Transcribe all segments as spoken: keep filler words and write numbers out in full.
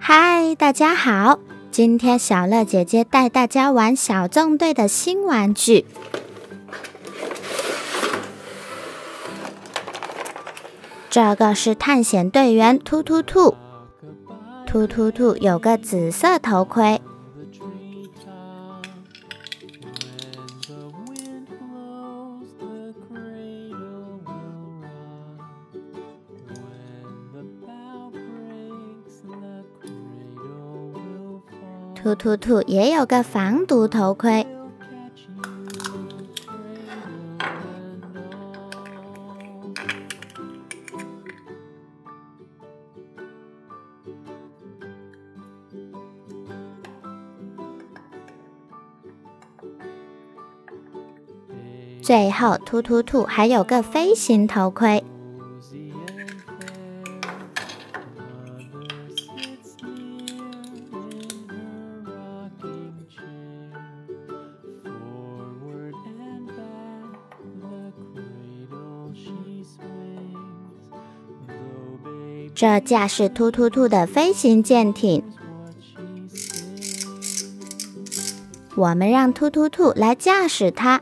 嗨，大家好！今天小乐姐姐带大家玩小纵队的新玩具。这个是探险队员突突兔，突突兔有个紫色头盔。突突兔也有个防毒头盔。最后，突突兔还有个飞行头盔。这架是突突兔的飞行舰艇，我们让突突兔来驾驶它。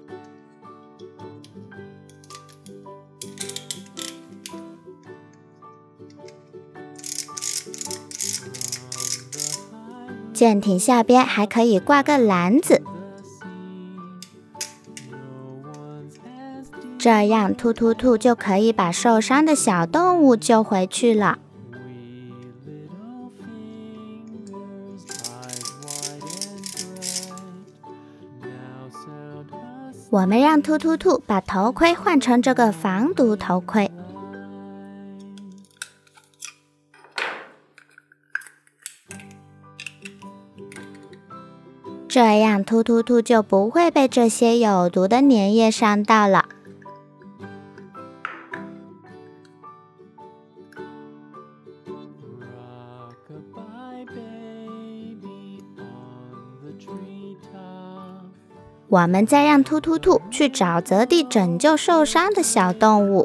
舰艇下边还可以挂个篮子，这样突突兔就可以把受伤的小动物救回去了。我们让突突兔把头盔换成这个防毒头盔。这样突突兔就不会被这些有毒的粘液伤到了。我们再让突突兔去沼泽地拯救受伤的小动物。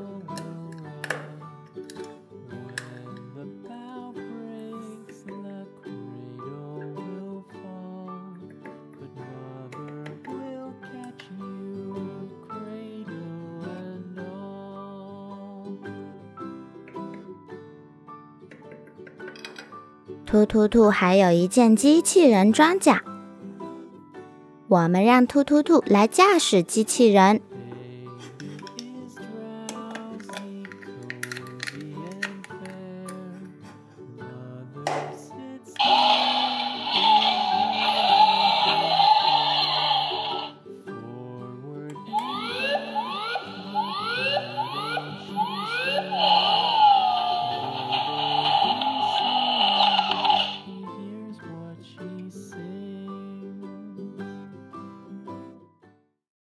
突突兔还有一件机器人装甲，我们让突突兔来驾驶机器人。